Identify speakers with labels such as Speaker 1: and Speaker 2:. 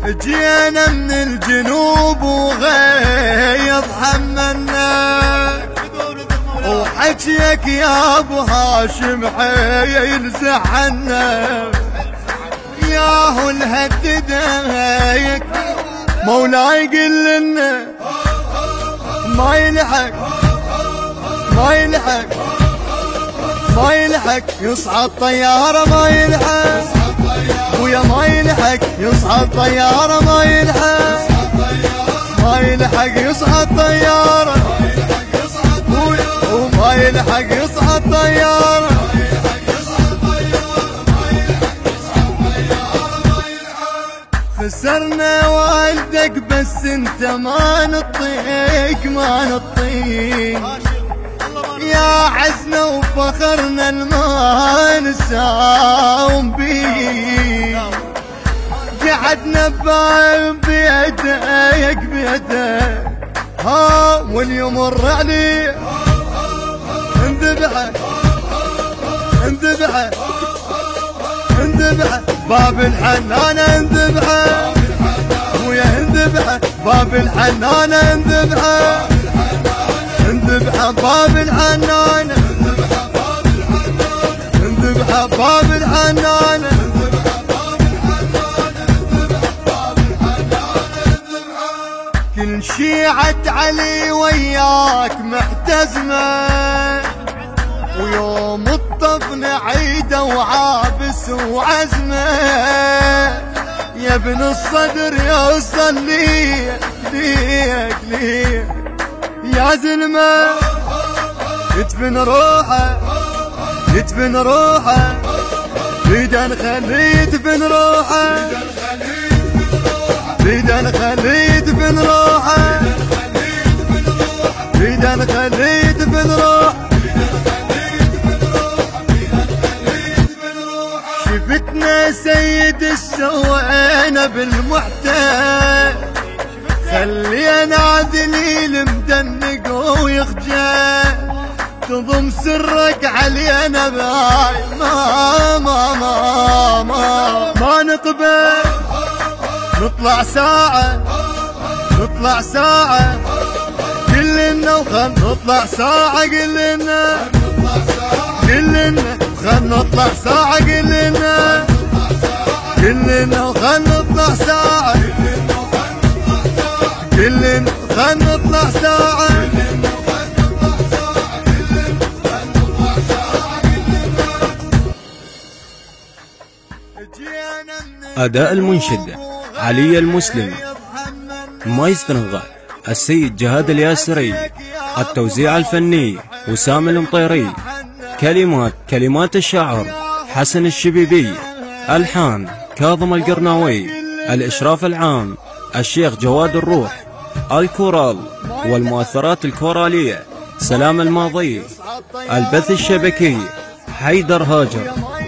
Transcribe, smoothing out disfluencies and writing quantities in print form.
Speaker 1: جينا من الجنوب وغيظ حملنا، وحكيك يا ابو هاشم حيل زعلنا، ياهو الهددك مولاي قل لنا ما يلحق ما يلحق ما يلحق يصعد طيارة ما يلحق ويا ما يلحق يصعد طيارة ما يلحق ما يلحق يصعد طيارة وما يلحق يصعد طيارة. خسرنا والدك بس انت ما نطيك ما نطيك، يا عزنا وفخرنا الما نساوم بيك، قعدنا بيدك بيدك ها واليوم الرعلي انذبحه انذبحه انذبحه باب الحنانة انذبحه ويا انذبحه باب الحنانة انذبحه انذبحه باب الحنانة انذبحه باب الحنانة. كل شيعة علي وياك محتزمة، ويوم الطفن عيده وعابس وعزمه، يا ابن الصدر يوصل ليك ليك ليك يا زلمه، يدفن روحه يدفن روحه بيدا نخليه يدفن روحه بيدا نخليه يدفن روحه بيدا نخليه يدفن روحه. شفتنا سيد السوينا بالمحتال، خلينا عدليل مدنق ويخجل، تضم سرك علينا باي ما نقبل، نطلع ساعة نطلع ساعة كلنا وخل نطلع ساعة قلنا كلنا خل نطلع ساعة قلنا كلنا وخل نطلع ساعة كلنا خل نطلع ساعة.
Speaker 2: أداء المنشد علي المسلم، مايسترو السيد جهاد الياسري، التوزيع الفني وسام المطيري، كلمات الشاعر حسن الشبيبي، ألحان كاظم القرناوي، الإشراف العام الشيخ جواد الروح، الكورال والمؤثرات الكورالية سلام الماضي، البث الشبكي حيدر هاجر.